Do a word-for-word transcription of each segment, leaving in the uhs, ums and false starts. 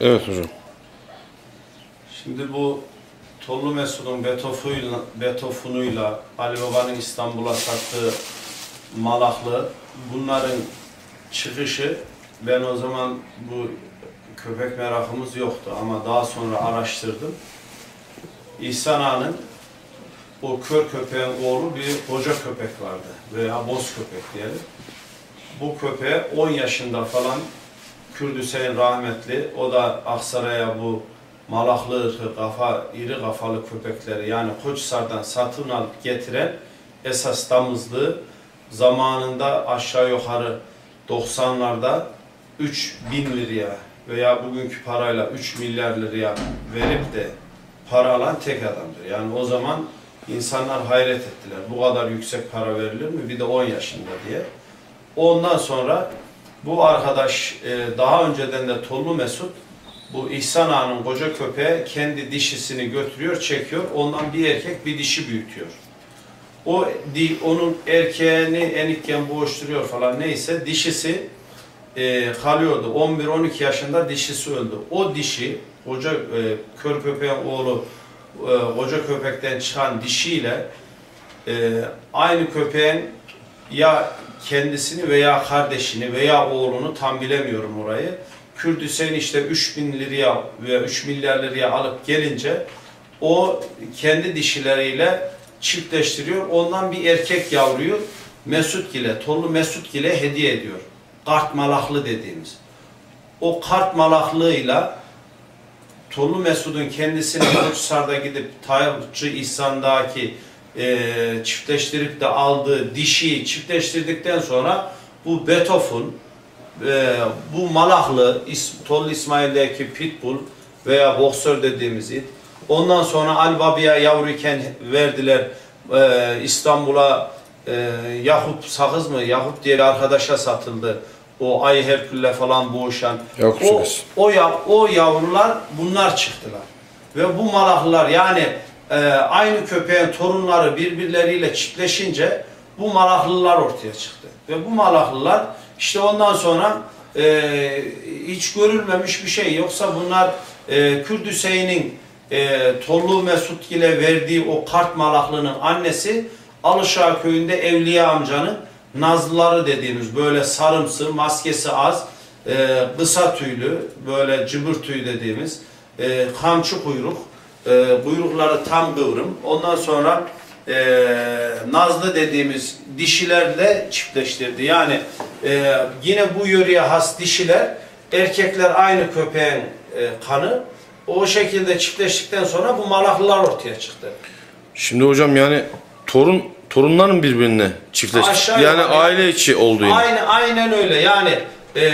Evet hocam. Şimdi bu Tollu Mesud'un Betofuyla, Betofunuyla Ali Baba'nın İstanbul'a sattığı Malaklı, bunların çıkışı, ben o zaman bu köpek merakımız yoktu ama daha sonra araştırdım. İhsan Ağa'nın o kör köpeğin oğlu bir koca köpek vardı veya boz köpek diyelim. Bu köpeğe on yaşında falan Kürt Hüseyin rahmetli, o da Aksaray'a bu Malaklı ırkı, kafa, iri kafalı köpekleri yani Koçhisar'dan satın alıp getiren esas damızlığı zamanında aşağı yukarı doksanlarda üç bin liraya veya bugünkü parayla üç milyar liraya verip de para alan tek adamdır. Yani o zaman insanlar hayret ettiler. Bu kadar yüksek para verilir mi? Bir de on yaşında diye. Ondan sonra bu arkadaş daha önceden de Tollu Mesud bu İhsan Ağa'nın koca köpeğe kendi dişisini götürüyor, çekiyor. Ondan bir erkek bir dişi büyütüyor. O onun erkeğini enikken boğuşturuyor falan neyse dişisi e, kalıyordu. on bir on iki yaşında dişisi öldü. O dişi koca e, kör köpeğin oğlu e, koca köpekten çıkan dişiyle e, aynı köpeğin ya kendisini veya kardeşini veya oğlunu tam bilemiyorum orayı. Kürt Hüseyin işte üç bin liraya veya üç milyar liraya alıp gelince o kendi dişileriyle çiftleştiriyor. Ondan bir erkek yavruyu Mesudgil'e, Tollu Mesudgil'e hediye ediyor. Kart malaklı dediğimiz. O kart malaklığıyla Tollu Mesud'un kendisini Koçhisar'da gidip Tayyipçı İhsan'daki e, çiftleştirip de aldığı dişiyi çiftleştirdikten sonra bu Betofun, e, bu malaklı Tollu İsmail'deki pitbull veya boksör dediğimiz it, ondan sonra Ali Baba'ya yavruyken verdiler e, İstanbul'a e, Yakup Sakız mı? Yakup diye bir arkadaşa satıldı. O Ay Herkül'le falan boğuşan. O, o, yav, o yavrular bunlar çıktılar. Ve bu malaklılar yani e, aynı köpeğin torunları birbirleriyle çiftleşince bu malaklılar ortaya çıktı. Ve bu malaklılar işte ondan sonra e, hiç görülmemiş bir şey. Yoksa bunlar e, Kürt Hüseyin'in E, Tollu Mesudgil'e verdiği o kart malaklının annesi Alışağı köyünde Evliya amcanın Nazlıları dediğimiz böyle sarımsı, maskesi az, e, kısa tüylü, böyle cıbır tüy dediğimiz e, kamçı kuyruk, e, kuyrukları tam kıvrım. Ondan sonra e, Nazlı dediğimiz dişilerle çiftleştirdi. Yani e, yine bu yöreye has dişiler, erkekler aynı köpeğin e, kanı. O şekilde çiftleştikten sonra bu malaklılar ortaya çıktı. Şimdi hocam yani torun torunların birbirine çiftleşti. Yani, yani aile içi oldu yine. Aynen, aynen öyle. Yani e,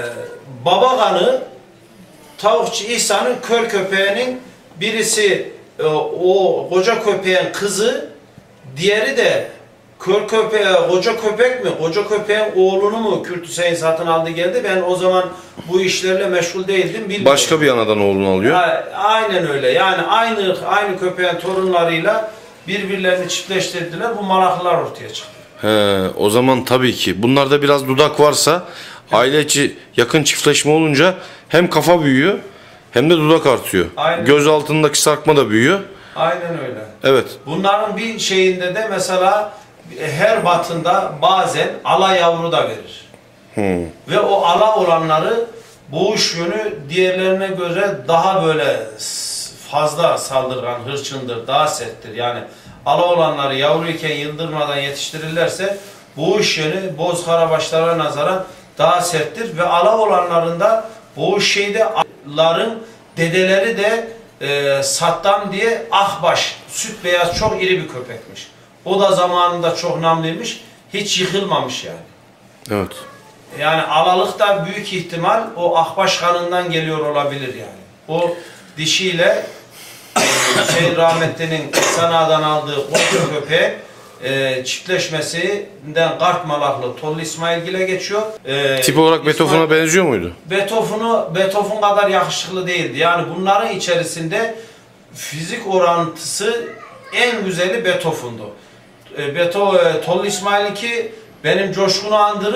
baba kanı Tavukçu İhsan'ın kör köpeğinin birisi e, o koca köpeğin kızı, diğeri de kör köpeğe koca köpek mi? Koca köpeğin oğlunu mu Kürt Hüseyin satın aldı geldi. Ben o zaman bu işlerle meşgul değildim. Bilmiyorum. Başka bir anadan oğlunu alıyor. A aynen öyle. Yani aynı aynı köpeğin torunlarıyla birbirlerini çiftleştirdiler. Bu malaklılar ortaya çıktı. He, o zaman tabii ki. Bunlarda biraz dudak varsa aile içi yakın çiftleşme olunca hem kafa büyüyor hem de dudak artıyor. Aynen. Göz altındaki sarkma da büyüyor. Aynen öyle. Evet. Bunların bir şeyinde de mesela her batında bazen ala yavru da verir. Hmm. Ve o ala olanları boğuş yönü diğerlerine göre daha böyle fazla saldırgan, hırçındır, daha serttir. Yani ala olanları yavruyken yıldırmadan yetiştirirlerse boğuş yönü boz karabaşlara nazaran daha serttir. Ve ala olanlarında boğuş şeyde alaların dedeleri de e, Saddam diye Akbaş, süt beyaz çok iri bir köpekmiş. O da zamanında çok namlıymış. Hiç yıkılmamış yani. Evet. Yani alalık da büyük ihtimal o Akbaş kanından geliyor olabilir yani. O dişiyle e, Hüseyin rahmetlinin İhsan Ağa'dan aldığı o köpeğe e, çiftleşmesinden kart malaklı Tollu İsmailgil'e geçiyor. E, Tip olarak Betofun'a benziyor muydu? Betofun'u Betofun kadar yakışıklı değildi. Yani bunların içerisinde fizik orantısı en güzeli Betofun'du. E, Beto, e, Tollu İsmail'inki benim Coşkun'u andırır.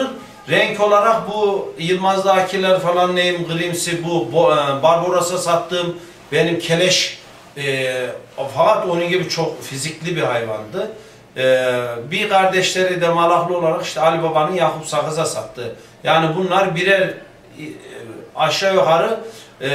Renk olarak bu Yılmaz'dakiler falan neyim grimsi bu, bu e, Barbaros'a sattığım benim keleş e, fakat onun gibi çok fizikli bir hayvandı. E, bir kardeşleri de Malaklı olarak işte Ali Baba'nın Yakup Sakız'a sattı. Yani bunlar birer e, aşağı yukarı e,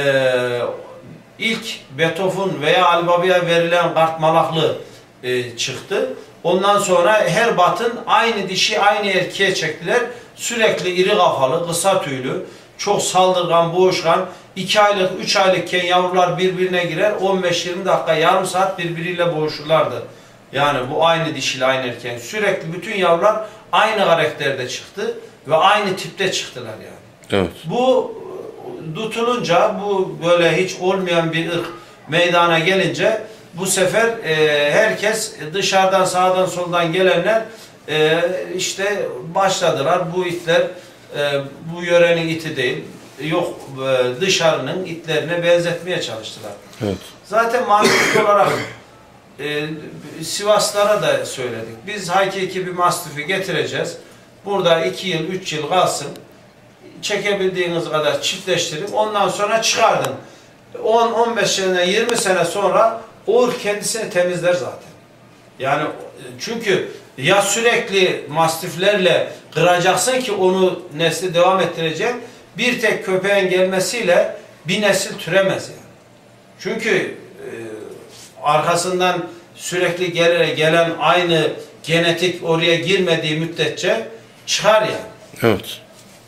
ilk Beethoven veya Ali Baba'ya verilen kart Malaklı e, çıktı. Ondan sonra her batın aynı dişi aynı erkeğe çektiler. Sürekli iri kafalı, kısa tüylü, çok saldırgan, boğuşkan, iki aylık, üç aylıkken yavrular birbirine girer, on beş yirmi dakika, yarım saat birbiriyle boğuşurlardı. Yani bu aynı dişiyle aynı erkeğin. Sürekli bütün yavrular aynı karakterde çıktı ve aynı tipte çıktılar yani. Evet. Bu tutulunca, bu böyle hiç olmayan bir ırk meydana gelince bu sefer e, herkes dışarıdan sağdan soldan gelenler e, işte başladılar. Bu itler e, bu yörenin iti değil, yok e, dışarının itlerine benzetmeye çalıştılar. Evet. Zaten mantıklı olarak e, Sivaslara da söyledik. Biz hakiki bir mastifi getireceğiz. Burada iki yıl, üç yıl kalsın. Çekebildiğiniz kadar çiftleştirip ondan sonra çıkardın. on on beş sene, yirmi sene sonra o ırk kendisini temizler zaten. Yani çünkü ya sürekli mastiflerle kıracaksın ki onu nesli devam ettireceksin. Bir tek köpeğin gelmesiyle bir nesil türemez yani. Çünkü e, arkasından sürekli gel gelen aynı genetik oraya girmediği müddetçe çıkar yani. Evet.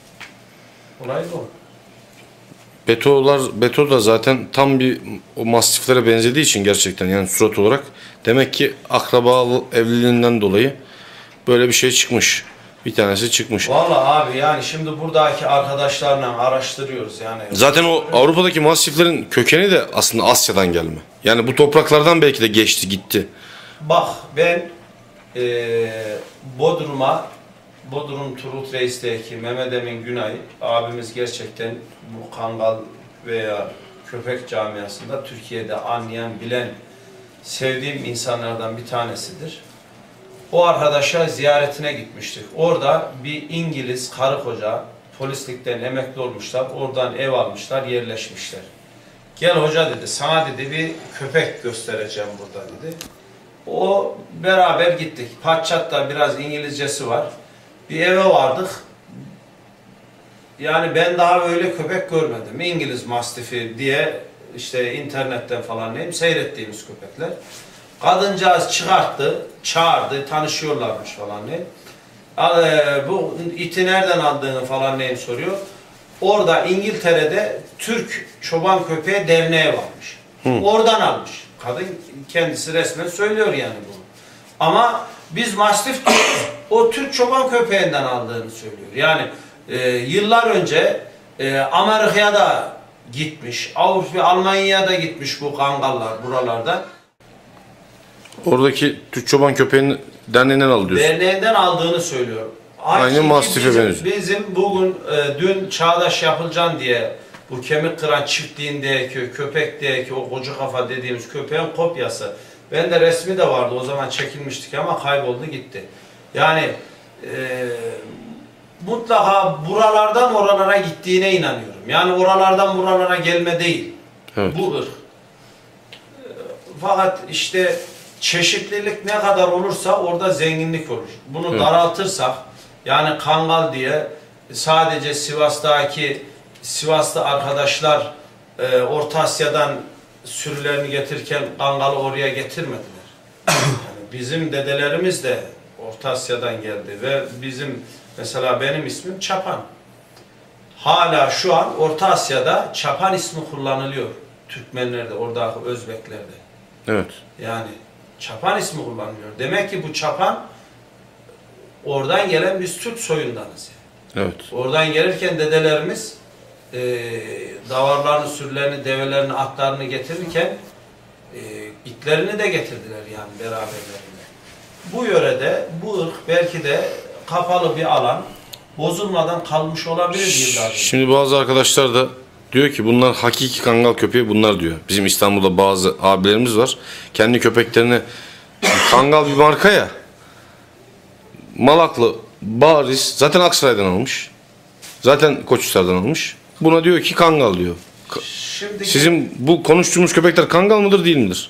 Olay bu. Beto'lar, Beto da zaten tam bir o mastiflere benzediği için gerçekten yani surat olarak demek ki akraba evliliğinden dolayı böyle bir şey çıkmış. Bir tanesi çıkmış. Vallahi abi yani şimdi buradaki arkadaşlarla araştırıyoruz yani. Zaten o Avrupa'daki mastiflerin kökeni de aslında Asya'dan gelme. Yani bu topraklardan belki de geçti gitti. Bak ben e, Bodrum'a Bodrum Turgut Reis'teki Mehmet Emin Günay abimiz gerçekten bu kangal veya köpek camiasında Türkiye'de anlayan, bilen, sevdiğim insanlardan bir tanesidir. O arkadaşa ziyaretine gitmiştik. Orada bir İngiliz karı koca polislikten emekli olmuşlar. Oradan ev almışlar, yerleşmişler. Gel hoca dedi, sana dedi bir köpek göstereceğim burada dedi. O beraber gittik. Patçat'ta biraz İngilizcesi var. Bir eve vardık. Yani ben daha öyle köpek görmedim. İngiliz mastifi diye işte internetten falan neyim seyrettiğimiz köpekler. Kadıncağız çıkarttı, çağırdı, tanışıyorlarmış falan neyim. Bu iti nereden aldığını falan neyim soruyor. Orada İngiltere'de Türk Çoban Köpeği Derneği varmış. Hı. Oradan almış. Kadın kendisi resmen söylüyor yani bunu. Ama biz mastif o Türk Çoban Köpeğinden aldığını söylüyor. Yani e, yıllar önce e, Amerika'ya da gitmiş, Avrupa, Almanya'ya da gitmiş bu kangallar buralarda. Oradaki Türk Çoban Köpeği'nin derneğinden alıyorsun. Derneğinden aldığını söylüyor. Aynı mastife benziyor. Bizim bugün e, dün Çağdaş Yapılcan diye bu kemik kıran çiftliğindeki köpekteki o koca kafa dediğimiz köpeğin kopyası. Ben de resmi de vardı o zaman çekilmiştik ama kayboldu gitti. Yani e, mutlaka buralardan oralara gittiğine inanıyorum. Yani oralardan buralara gelme değil. Evet. Bu ırk. E, fakat işte çeşitlilik ne kadar olursa orada zenginlik olur. Bunu evet. daraltırsak yani kangal diye sadece Sivas'taki Sivaslı arkadaşlar e, Orta Asya'dan sürülerini getirirken kangalı oraya getirmediler. Yani bizim dedelerimiz de Orta Asya'dan geldi ve bizim mesela benim ismim Çapan. Hala şu an Orta Asya'da Çapan ismi kullanılıyor. Türkmenlerde, oradaki Özbeklerde. Evet. Yani Çapan ismi kullanılıyor. Demek ki bu Çapan oradan gelen biz Türk soyundanız. Yani. Evet. Oradan gelirken dedelerimiz e, davarlarını, sürülerini, develerini, atlarını getirirken e, itlerini de getirdiler yani beraberlerinde. Bu yörede bu ırk belki de kapalı bir alan bozulmadan kalmış olabilir yıllardır. Şimdi bazı arkadaşlar da diyor ki bunlar hakiki kangal köpeği bunlar diyor. Bizim İstanbul'da bazı abilerimiz var. Kendi köpeklerini kangal bir marka ya. Malaklı, bariz. Zaten Aksaray'dan almış. Zaten Koçhisar'dan almış. Buna diyor ki Kangal diyor. Şimdiki, Sizin bu konuştuğumuz köpekler Kangal mıdır değil midir?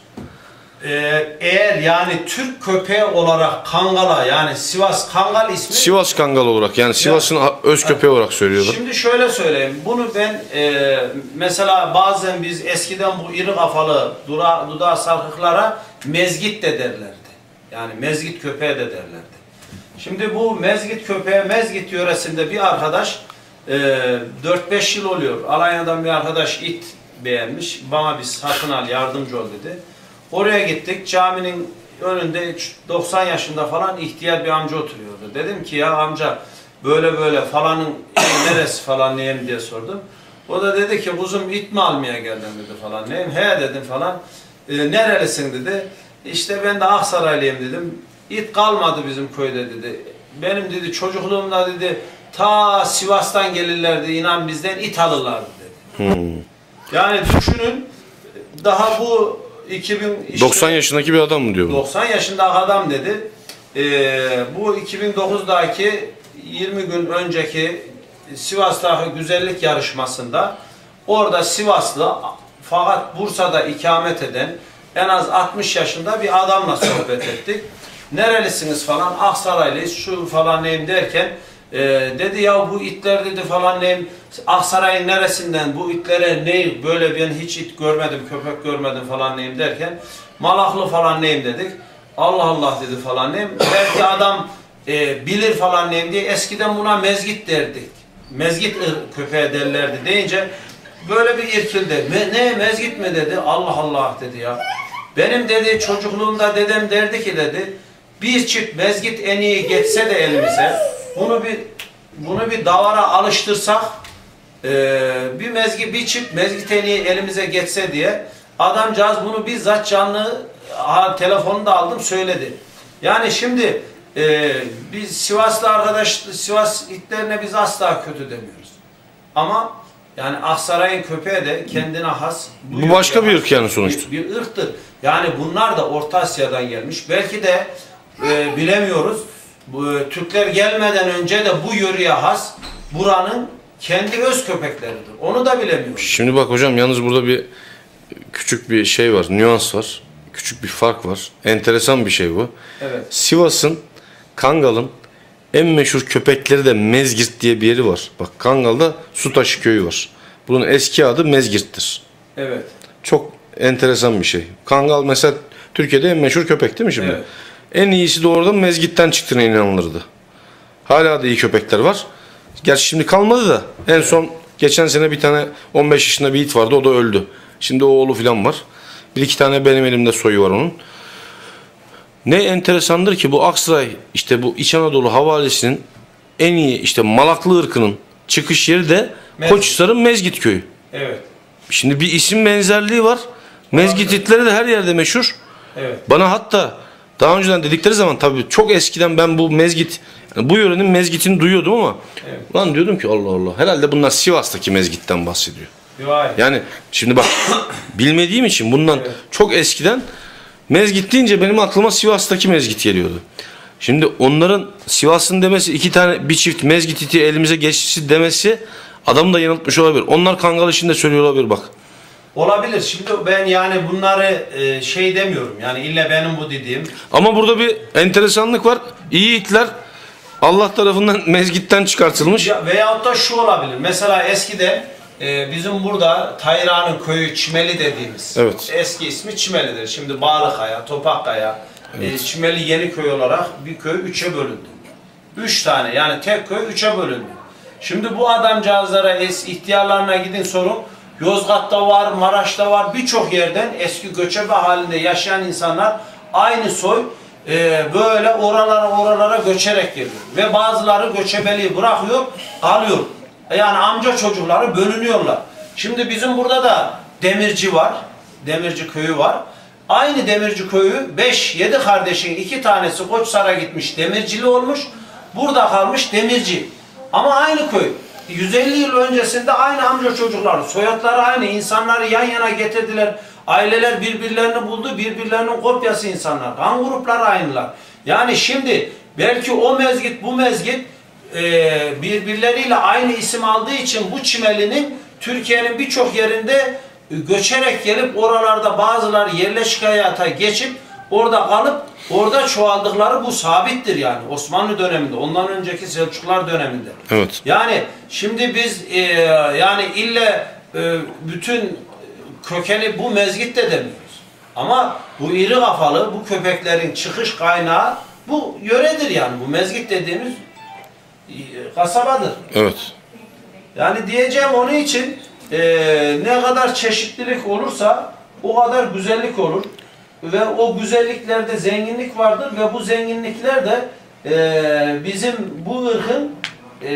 e, eğer yani Türk köpeği olarak Kangal'a, yani Sivas Kangal ismi... Sivas Kangal olarak, yani Sivas'ın öz köpeği olarak söylüyorlar. Şimdi şöyle söyleyeyim. Bunu ben e, mesela bazen biz eskiden bu iri kafalı dura, dudağı sarkıklara mezgit de derlerdi. Yani mezgit köpeği de derlerdi. Şimdi bu mezgit köpeğe, mezgit yöresinde bir arkadaş e, dört beş yıl oluyor. Alanya'dan bir arkadaş it beğenmiş. Bana bir satın al, yardımcı ol dedi. Oraya gittik. Caminin önünde doksan yaşında falan ihtiyar bir amca oturuyordu. Dedim ki ya amca böyle böyle falanın neresi falan neyim diye sordum. O da dedi ki kuzum it mi almaya geldin dedi falan. Neyim? He dedim falan. E, nerelisin dedi. İşte ben de Aksaraylıyım dedim. İt kalmadı bizim köyde dedi. Benim dedi çocukluğumda dedi ta Sivas'tan gelirlerdi, inan bizden it alırlardı dedi. Hmm. Yani düşünün, daha bu iki bin işte, doksan yaşındaki bir adam mı diyor bu? doksan yaşındaki adam dedi. Ee, bu iki bin dokuzdaki yirmi gün önceki Sivas'taki güzellik yarışmasında orada Sivaslı fakat Bursa'da ikamet eden en az altmış yaşında bir adamla sohbet ettik. Nerelisiniz falan, Aksaraylıyız şu falan neyim derken e, dedi ya bu itler dedi falan neyim, Aksaray'ın neresinden bu itlere ne böyle ben hiç it görmedim, köpek görmedim falan neyim derken Malaklı falan neyim dedik. Allah Allah dedi falan neyim. Belki adam e, bilir falan neyim diye eskiden buna mezgit derdik. Mezgit köpeğe derlerdi deyince böyle bir irkildi. Me, ne mezgit mi dedi. Allah Allah dedi ya. Benim dedi çocukluğumda dedem derdi ki dedi bir çift mezgit eniği geçse de elimize bunu bir bunu bir davara alıştırsak e, bir mezgit bir çift mezgit eniği elimize geçse diye adamcağız bunu bizzat canlı ha, telefonunda aldım söyledi. Yani şimdi e, biz Sivaslı arkadaş Sivas itlerine biz asla kötü demiyoruz. Ama yani Aksaray'ın köpeği de kendine has. Bu, bu başka bir ırk yani sonuçta. Bir, bir ırktır. Yani bunlar da Orta Asya'dan gelmiş. Belki de e, bilemiyoruz. Bu, e, Türkler gelmeden önce de bu yöreye has buranın kendi öz köpekleridir. Onu da bilemiyoruz. Şimdi bak hocam, yalnız burada bir küçük bir şey var, nüans var. Küçük bir fark var. Enteresan bir şey bu. Evet. Sivas'ın, Kangal'ın en meşhur köpekleri de Mezgirt diye bir yeri var. Bak Kangal'da Sutaşı köyü var. Bunun eski adı Mezgirt'tir. Evet. Çok enteresan bir şey. Kangal mesela Türkiye'de en meşhur köpek değil mi şimdi? Evet. En iyisi de oradan Mezgit'ten çıktığına inanılırdı. Hala da iyi köpekler var. Gerçi şimdi kalmadı da en son geçen sene bir tane on beş yaşında bir it vardı, o da öldü. Şimdi o oğlu falan var. Bir iki tane benim elimde soyu var onun. Ne enteresandır ki bu Aksaray, işte bu İç Anadolu havalesinin en iyi işte Malaklı ırkının çıkış yeri de Mezgit. Koçhisar'ın Mezgit köyü. Evet. Şimdi bir isim benzerliği var. Mezgit itleri de her yerde meşhur. Evet. Bana hatta daha önceden dedikleri zaman tabii çok eskiden ben bu Mezgit, yani bu yörenin Mezgit'ini duyuyordum ama evet. Lan diyordum ki Allah Allah, herhalde bunlar Sivas'taki Mezgit'ten bahsediyor. Vay. Yani şimdi bak bilmediğim için bundan evet. Çok eskiden Mezgit deyince benim aklıma Sivas'taki Mezgit geliyordu. Şimdi onların Sivas'ın demesi, iki tane bir çift Mezgit iti elimize geçti demesi adamı da yanıltmış olabilir. Onlar Kangal işinde söylüyor olabilir bak. Olabilir. Şimdi ben yani bunları e, şey demiyorum. Yani illa benim bu dediğim. Ama burada bir enteresanlık var. İyi itler Allah tarafından Mezgit'ten çıkartılmış. Ya, veyahut da şu olabilir. Mesela eskiden e, bizim burada Tayra'nın köyü Çimeli dediğimiz. Evet. Eski ismi Çimeli'dir. Şimdi Bağlıkaya, Topakkaya, evet. e, Çimeli Yeniköy olarak bir köy üçe bölündü. Üç tane yani tek köy üçe bölündü. Şimdi bu adamcağızlara, ihtiyarlarına gidin sorun. Yozgat'ta var, Maraş'ta var, birçok yerden eski göçebe halinde yaşayan insanlar aynı soy e, böyle oralara oralara göçerek geliyor. Ve bazıları göçebeliği bırakıyor, alıyor. Yani amca çocukları bölünüyorlar. Şimdi bizim burada da Demirci var, Demirci köyü var. Aynı Demirci köyü beş yedi kardeşin iki tanesi Koçhisar'a gitmiş, Demircili olmuş. Burada kalmış Demirci. Ama aynı köy. yüz elli yıl öncesinde aynı amca çocukları, soyadları aynı, insanları yan yana getirdiler. Aileler birbirlerini buldu, birbirlerinin kopyası insanlar. Kan grupları aynılar. Yani şimdi belki o mezgit, bu mezgit e, birbirleriyle aynı isim aldığı için bu çimelinin Türkiye'nin birçok yerinde göçerek gelip oralarda bazıları yerleşik hayata geçip orada kalıp orada çoğaldıkları bu sabittir yani Osmanlı döneminde, ondan önceki Selçuklular döneminde. Evet. Yani şimdi biz e, yani ille e, bütün kökeni bu mezgit de demiyoruz. Ama bu iri kafalı, bu köpeklerin çıkış kaynağı bu yöredir yani. Bu mezgit dediğimiz e, kasabadır. Evet. Yani diyeceğim onun için e, ne kadar çeşitlilik olursa o kadar güzellik olur. Ve o güzelliklerde zenginlik vardır ve bu zenginlikler de e, bizim bu ırkın e,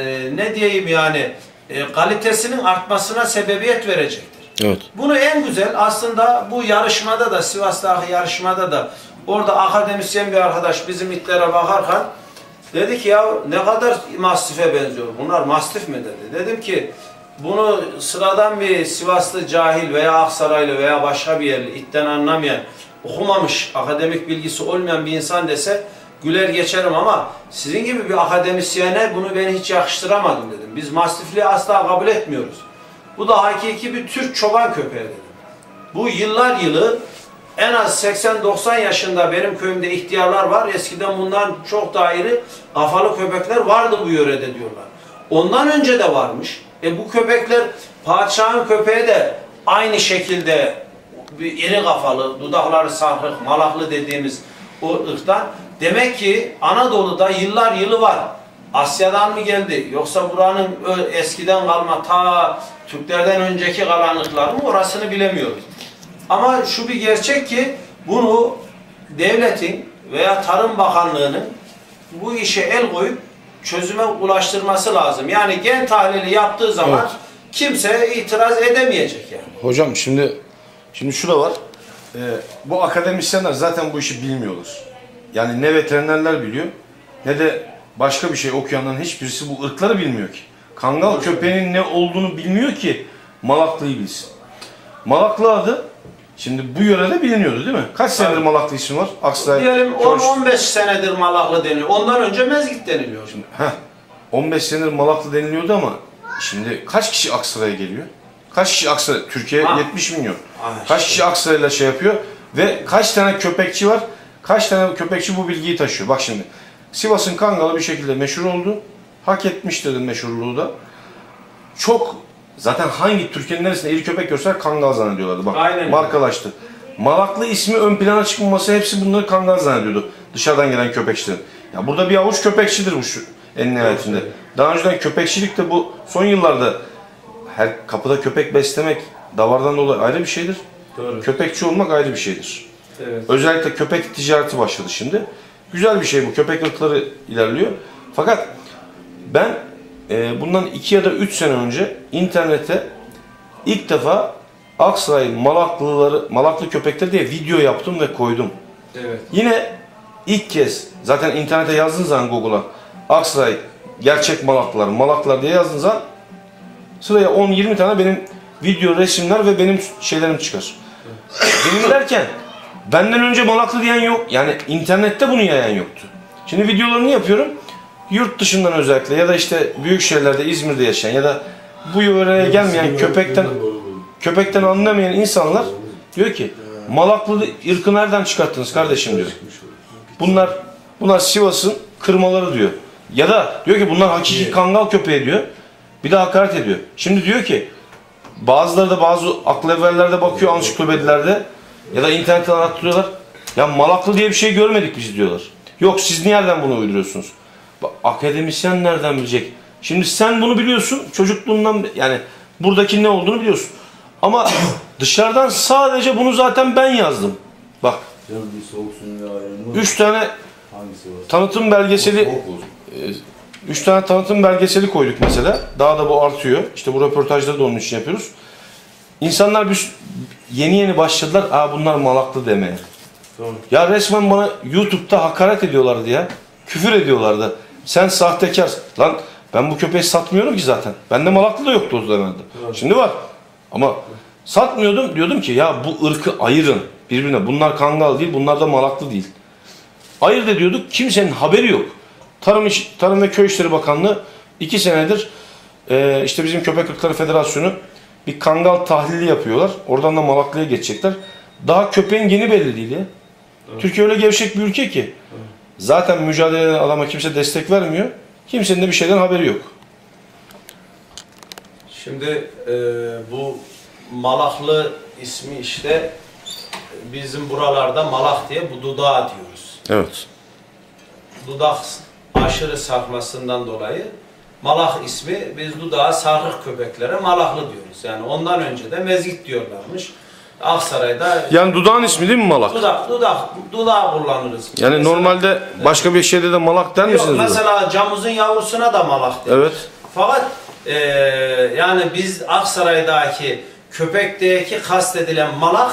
ne diyeyim yani e, kalitesinin artmasına sebebiyet verecektir. Evet. Bunu en güzel aslında bu yarışmada da Sivas'taki yarışmada da orada akademisyen bir arkadaş bizim itlere bakarken dedi ki ya ne kadar mastife benziyor. Bunlar mastif mi dedi. Dedim ki bunu sıradan bir Sivaslı cahil veya Aksaraylı veya başka bir yerli itten anlamayan, okumamış, akademik bilgisi olmayan bir insan dese güler geçerim ama sizin gibi bir akademisyene bunu ben hiç yakıştıramadım dedim. Biz mastifliği asla kabul etmiyoruz. Bu da hakiki bir Türk çoban köpeği dedim. Bu yıllar yılı en az seksen doksan yaşında benim köyümde ihtiyarlar var. Eskiden bundan çok daha iri kafalı köpekler vardı bu yörede diyorlar. Ondan önce de varmış. E bu köpekler padişahın köpeği de aynı şekilde bir iri kafalı, dudakları sarkık, malaklı dediğimiz o ırktan. Demek ki Anadolu'da yıllar yılı var. Asya'dan mı geldi? Yoksa buranın eskiden kalma ta Türklerden önceki kalan ırklar mı? Orasını bilemiyoruz. Ama şu bir gerçek ki bunu devletin veya Tarım Bakanlığı'nın bu işe el koyup çözüme ulaştırması lazım. Yani gen tahlili yaptığı zaman evet, kimse itiraz edemeyecek yani. Hocam şimdi şimdi şu da var. Ee, bu akademisyenler zaten bu işi bilmiyorlar. Yani ne veterinerler biliyor ne de başka bir şey okuyanların hiçbirisi bu ırkları bilmiyor ki. Kangal köpeğinin ne olduğunu bilmiyor ki Malaklı'yı bilsin. Malaklı adı şimdi bu yörede biliniyordu değil mi? Kaç senedir evet, Malaklı ismi var? Aksaray. Diyelim on on beş senedir Malaklı deniliyor. Ondan önce Mezgit deniliyor. Şimdi, heh, on beş senedir Malaklı deniliyordu ama şimdi kaç kişi Aksaray'a geliyor? Kaç kişi Aksaray? Türkiye ha, yetmiş milyon. Ha, kaç işte kişi Aksaray'la şey yapıyor? Ve kaç tane köpekçi var? Kaç tane köpekçi bu bilgiyi taşıyor? Bak şimdi Sivas'ın Kangalı bir şekilde meşhur oldu. Hak etmiştir meşhurluğu da. Çok zaten hangi Türkiye'nin neresinde iri köpek görseler Kangal zannediyorlardı. Bak aynen, markalaştı. Malaklı ismi ön plana çıkmaması hepsi bunları Kangal zannediyordu. Dışarıdan gelen köpekçiler. Ya burada bir avuç köpekçidir bu şu en nihayetinde. Daha önceden köpekçilik de bu son yıllarda her kapıda köpek beslemek davardan dolayı ayrı bir şeydir. Doğru. Köpekçi olmak ayrı bir şeydir. Evet. Özellikle köpek ticareti başladı şimdi. Güzel bir şey bu. Köpek ırkları ilerliyor. Fakat ben e, bundan iki ya da üç sene önce internete ilk defa Aksaray Malaklıları, Malaklı köpekler diye video yaptım ve koydum. Evet. Yine ilk kez zaten internete yazdığın zaman Google'a Aksaray gerçek Malaklılar, Malaklılar diye yazdığın zaman sıraya on yirmi tane benim video, resimler ve benim şeylerim çıkar. Benim derken benden önce Malaklı diyen yok. Yani internette bunu yayan yoktu. Şimdi videolarını yapıyorum. Yurt dışından özellikle ya da işte büyük şehirlerde, İzmir'de yaşayan ya da bu yöreye gelmeyen köpekten köpekten anlamayan insanlar diyor ki Malaklı ırkı nereden çıkarttınız kardeşim diyor. Bunlar bunlar Sivas'ın kırmaları diyor. Ya da diyor ki bunlar hakiki Kangal köpeği diyor. Bir de hakaret ediyor. Şimdi diyor ki bazıları da bazı aklı evvellerde bakıyor ansiklopedilerde ya da internetten arattırıyorlar. Ya Malaklı diye bir şey görmedik biz diyorlar. Yok siz nereden bunu uyduruyorsunuz? Bak, akademisyen nereden bilecek? Şimdi sen bunu biliyorsun çocukluğundan yani buradaki ne olduğunu biliyorsun. Ama dışarıdan sadece bunu zaten ben yazdım. Bak. Üç tane tanıtım belgeseli üç tane tanıtım belgeseli koyduk mesela. Daha da bu artıyor. İşte bu röportajları da onun için yapıyoruz. İnsanlar bir, yeni yeni başladılar. Aa bunlar Malaklı demeye. Doğru. Ya resmen bana YouTube'da hakaret ediyorlardı ya. Küfür ediyorlardı. Sen sahtekar. Lan ben bu köpeği satmıyorum ki zaten. Bende Malaklı da yoktu o zamanlarda. Şimdi var. Ama satmıyordum. Diyordum ki ya bu ırkı ayırın birbirine. Bunlar Kangal değil, bunlar da Malaklı değil. Ayırt ediyorduk. Kimsenin haberi yok. Tarım, İş, Tarım ve Köy İşleri Bakanlığı iki senedir e, işte bizim Köpek Irkları Federasyonu bir kangal tahlili yapıyorlar. Oradan da Malaklı'ya geçecekler. Daha köpeğin yeni belli değil ya. Evet. Türkiye öyle gevşek bir ülke ki. Evet. Zaten mücadele eden adama kimse destek vermiyor. Kimsenin de bir şeyden haberi yok. Şimdi e, bu Malaklı ismi işte bizim buralarda Malak diye bu dudağı diyoruz. Evet. Dudak aşırı sarkmasından dolayı Malak ismi, biz dudağı sarkık köpeklere Malaklı diyoruz. Yani ondan önce de mezgit diyorlarmış. Aksaray'da... Yani dudağın ismi değil mi Malak? Dudak, dudak, dudağı kullanırız. Yani mesela, normalde başka bir şeyde de Malak der misiniz? Yok, mesela dudak? Camuzun yavrusuna da Malak denir. Evet. Fakat e, yani biz Aksaray'daki köpekteki kastedilen Malak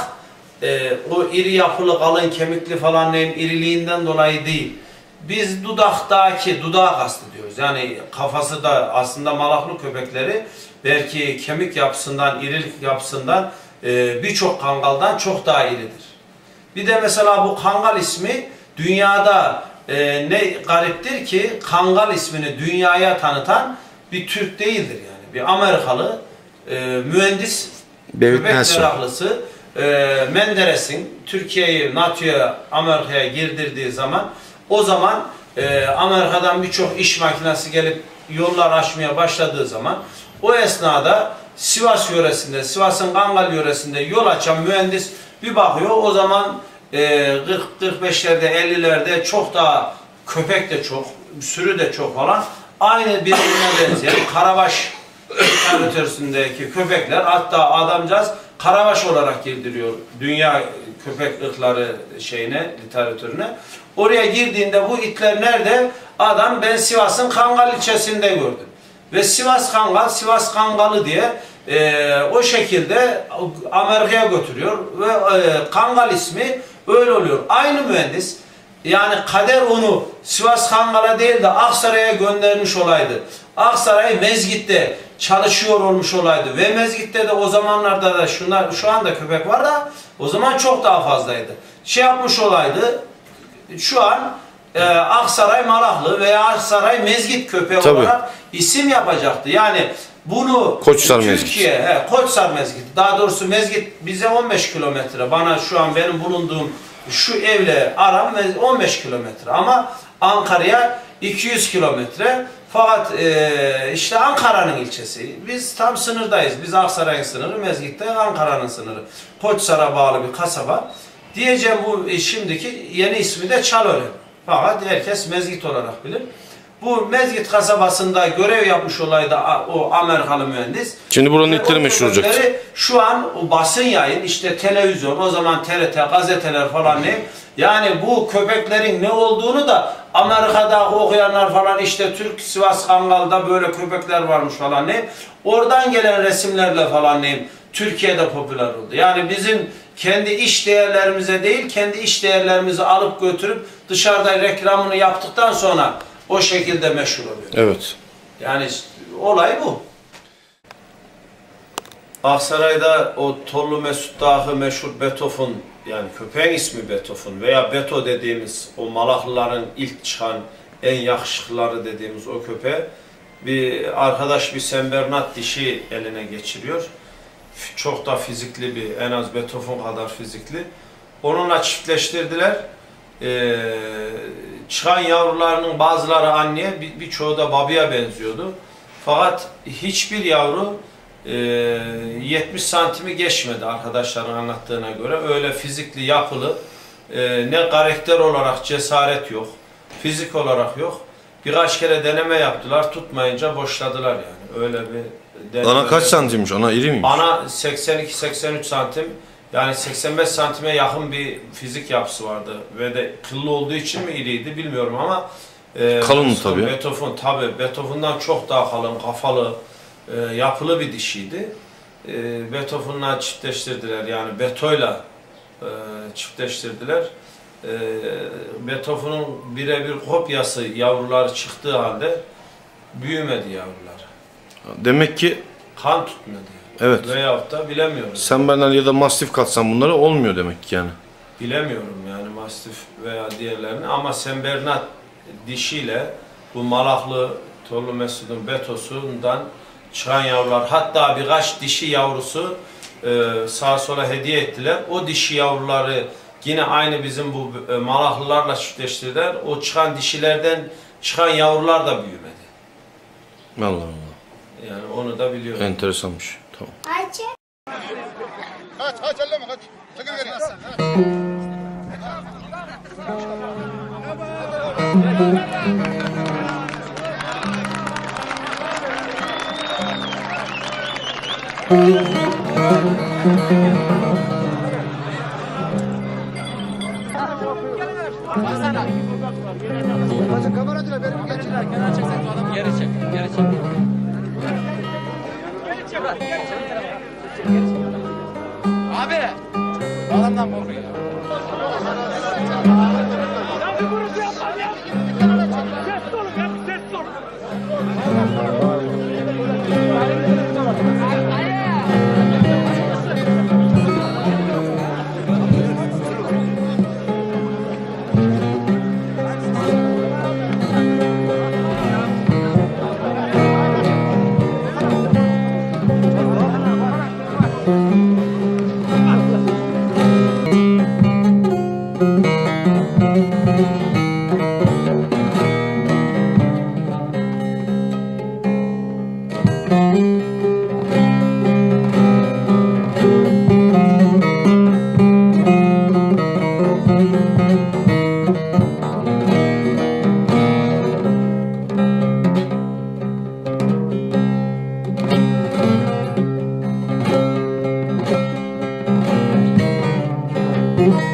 e, o iri yapılı, kalın kemikli falan neyin iriliğinden dolayı değil. Biz dudaktaki dudağı kastediyoruz. Yani kafası da aslında Malaklı köpekleri belki kemik yapısından, irilik yapısından e, birçok kangaldan çok daha iridir. Bir de mesela bu kangal ismi dünyada e, ne gariptir ki kangal ismini dünyaya tanıtan bir Türk değildir yani. Bir Amerikalı e, mühendis, David köpek Nelson. meraklısı e, Menderes'in Türkiye'yi NATO'ya, Amerika'ya girdirdiği zaman o zaman e, Amerika'dan birçok iş makinesi gelip yollar açmaya başladığı zaman o esnada Sivas yöresinde, Sivas'ın Kangal yöresinde yol açan mühendis bir bakıyor, o zaman e, kırk kırk beşlerde ellilerde çok daha köpek de çok, sürü de çok falan aynı birbirine benzeyen Karabaş literatüründeki köpekler, hatta adamcağız Karabaş olarak girdiriyor dünya köpek ırkları şeyine, literatürüne. Oraya girdiğinde bu itler nerede? Adam ben Sivas'ın Kangal ilçesinde gördüm. Ve Sivas Kangal, Sivas Kangalı diye e, o şekilde Amerika'ya götürüyor. Ve e, Kangal ismi öyle oluyor. Aynı mühendis, yani kader onu Sivas Kangal'a değil de Aksaray'a göndermiş olaydı. Aksaray Mezgit'te çalışıyor olmuş olaydı. Ve Mezgit'te de o zamanlarda da şunlar, şu anda köpek var da o zaman çok daha fazlaydı. Şey yapmış olaydı, şu an e, Aksaray Malaklı veya Aksaray Mezgit köpeği Tabii. olarak isim yapacaktı. Yani bunu Koçsar Türkiye, Mezgit. he, Koçsar Mezgit, daha doğrusu Mezgit bize on beş kilometre, bana şu an benim bulunduğum şu evle aram on beş kilometre ama Ankara'ya iki yüz kilometre. Fakat e, işte Ankara'nın ilçesi. Biz tam sınırdayız. Biz Aksaray'ın sınırı, Mezgit'te Ankara'nın sınırı. Koçsar'a bağlı bir kasaba. Diyeceğim bu e, şimdiki yeni ismi de Çalören. Fakat herkes Mezgit olarak bilir. Bu Mezgit kasabasında görev yapmış olaydı o Amerikalı mühendis. Şimdi buranın itleri meşhur olacak. Şu an o basın yayın, işte televizyon, o zaman T R T, gazeteler falan ne? Yani bu köpeklerin ne olduğunu da Amerika'da okuyanlar falan, işte Türk Sivas Kangal'da böyle köpekler varmış falan ne? Oradan gelen resimlerle falan ne? Türkiye'de popüler oldu. Yani bizim kendi iş değerlerimize değil, kendi iş değerlerimizi alıp götürüp dışarıda reklamını yaptıktan sonra o şekilde meşhur oluyor. Evet. Yani olay bu. Aksaray'da o Torlu Mesut Dağı meşhur Beethoven, yani köpeğin ismi Beethoven veya Beto dediğimiz o Malaklıların ilk çıkan en yakışıklıları dediğimiz o köpeği bir arkadaş bir Saint Bernard dişi eline geçiriyor. Çok da fizikli bir, en az Beethoven kadar fizikli. Onunla çiftleştirdiler. Ee, çıkan yavrularının bazıları anneye, birçoğu da babaya benziyordu. Fakat hiçbir yavru e, yetmiş santimi geçmedi arkadaşların anlattığına göre. Öyle fizikli, yapılı, e, ne karakter olarak cesaret yok, fizik olarak yok. Birkaç kere deneme yaptılar, tutmayınca boşladılar yani. Öyle bir deneme. Ana kaç santimmiş? Ana iri miymiş? Ana seksen iki seksen üç santim. Yani seksen beş santime yakın bir fizik yapısı vardı ve de kıllı olduğu için mi iriydi bilmiyorum ama e, kalın tabii. Beethoven tabii Beethoven'dan çok daha kalın, kafalı, e, yapılı bir dişiydi. E, Beethoven'la çiftleştirdiler, yani Beto'yla e, çiftleştirdiler. E, Beethoven'un birebir kopyası yavrular çıktığı halde büyümedi yavrular. Demek ki kan tutmadı. Evet. Veyahut da bilemiyorum. Saint Bernard ya da Mastiff katsan bunları olmuyor demek ki yani. Bilemiyorum yani Mastiff veya diğerlerini ama Saint Bernard dişiyle bu Malaklı Torlu Mesud'un betosundan çıkan yavrular, hatta birkaç dişi yavrusu e, sağa sola hediye ettiler. O dişi yavruları yine aynı bizim bu e, Malaklılarla çiftleştirdiler. O çıkan dişilerden çıkan yavrular da büyümedi. Allah Allah. Yani onu da biliyorum. Enteresanmış. Tamam. Ayça. Kaç, kaç, elleme kaç. Çekil geri. Kameracılar benim geçin. Kenar çek sen bu adamı geri çek. Geri çek. Geri çek. Geri çek. Geri çek. Abi. Adamdan korkuyor. Ya bir gurultu yapma ya. Ses olun ya. Ses olun. Thank you.